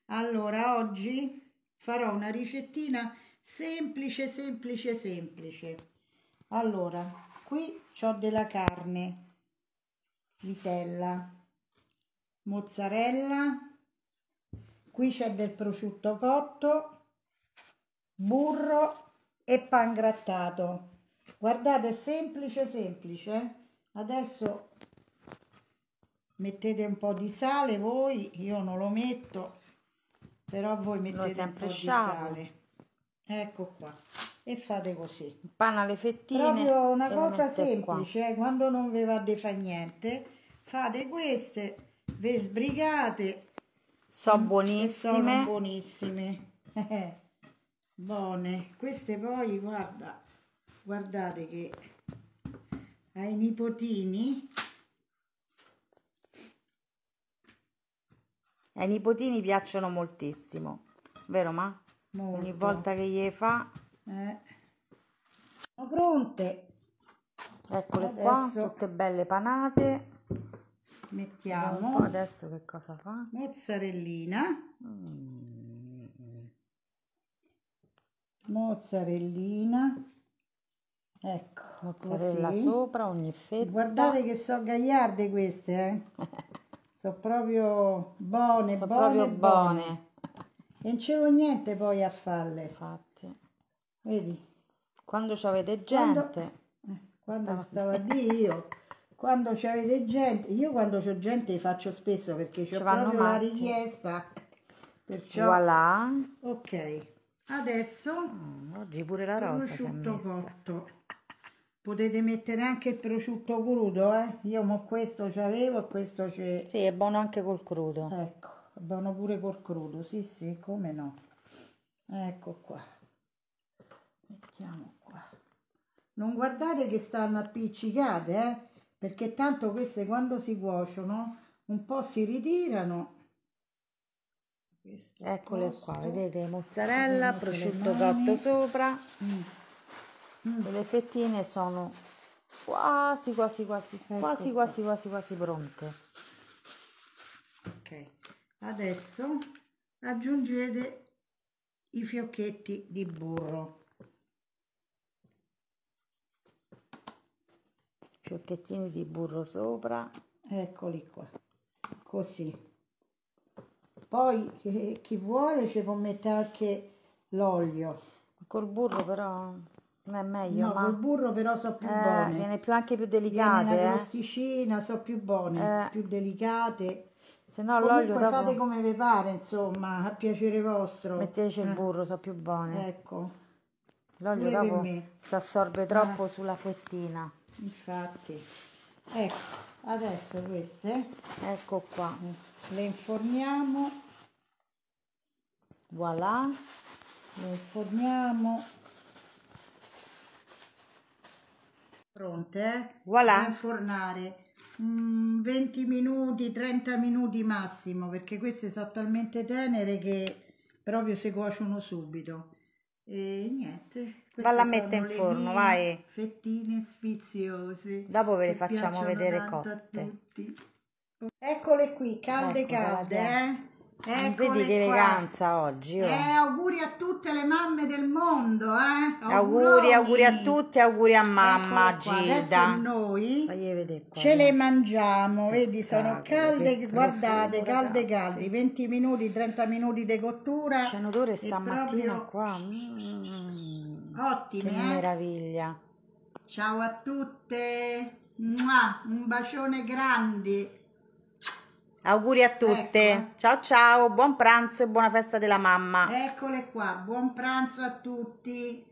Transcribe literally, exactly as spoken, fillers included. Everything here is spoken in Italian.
Allora, oggi farò una ricettina semplice, semplice, semplice. Allora, qui ho della carne, vitella, mozzarella, qui c'è del prosciutto cotto, burro e pangrattato. Guardate, è semplice, semplice. Adesso mettete un po' di sale voi, io non lo metto. Però voi mettete un po' di sale, ecco qua, e fate così. Il pane alle fettine. Proprio una cosa semplice, eh? Quando non vi va di fare niente, fate queste, ve sbrigate. Sono buonissime. Sono buonissime. Buone. Queste poi, guarda, guardate che ai nipotini... Ai nipotini piacciono moltissimo, vero ma? Molto. Ogni volta che gli fa... Eh. Sono pronte. Eccole adesso qua, tutte belle panate. Mettiamo. Adesso che cosa fa? Mozzarellina. Mm. Mozzarellina. Ecco. Mozzarella così. sopra ogni fetta. Guardate che so gagliarde queste, eh. Sono proprio buone, sono buone, proprio buone. buone. E non c'avevo niente poi a farle. Infatti. Vedi? Quando c'avete gente. Quando, eh, quando stavo a dire io. Quando c'avete gente. Io quando c'ho gente li faccio spesso perché c'ho proprio matti. La richiesta. Perciò. Voilà. Ok. Adesso. Mm, oggi pure la rosa si è messa. Cotto. Potete mettere anche il prosciutto crudo, eh? Io mo questo c'avevo e questo c'è. Sì, è buono anche col crudo. Ecco, è buono pure col crudo, sì, sì, come no. Ecco qua. Mettiamo qua. Non guardate che stanno appiccicate, eh? Perché tanto queste quando si cuociono un po' si ritirano. Questo eccole qua, vedete, mozzarella, prosciutto cotto sopra. Mm. Mm. Le fettine sono quasi quasi quasi ecco quasi qua. quasi quasi quasi pronte. Ok, adesso aggiungete i fiocchetti di burro, fiocchettini di burro sopra, eccoli qua, così. Poi eh, chi vuole ci può mettere anche l'olio col burro, però non è meglio. No, ma col burro però so più eh, buone. Viene più anche più delicate. Viene una eh. crosticina, so più buone, eh. più delicate. Se no l'olio dopo... fate come vi pare, insomma, a piacere vostro. Metteteci eh. il burro, so più buone. Ecco. L'olio dopo si assorbe troppo eh. sulla fettina. Infatti. Ecco, adesso queste. Ecco qua. Le inforniamo. Voilà. Le inforniamo. Pronte, eh? Voilà. Da infornare mm, venti minuti, trenta minuti massimo, perché queste sono talmente tenere che proprio si cuociono subito. E niente. Valla a mettere in forno, vai. Fettine sfiziose. Dopo ve le facciamo vedere cotte. Eccole qui, calde ecco, calde, eh? Vedi che eleganza oggi. Oh. Eh, auguri a tutte le mamme del mondo, eh? Auguri, auguri a tutti, auguri a mamma Gilda. Adesso noi ce le mangiamo, vedi, sono calde, guardate, calde calde, venti minuti, trenta minuti di cottura. C'è un odore stamattina qua. Mm, ottime, che eh? meraviglia. Ciao a tutte, mua, un bacione grande. Auguri a tutte, ecco. Ciao ciao, buon pranzo e buona festa della mamma. Eccole qua, buon pranzo a tutti.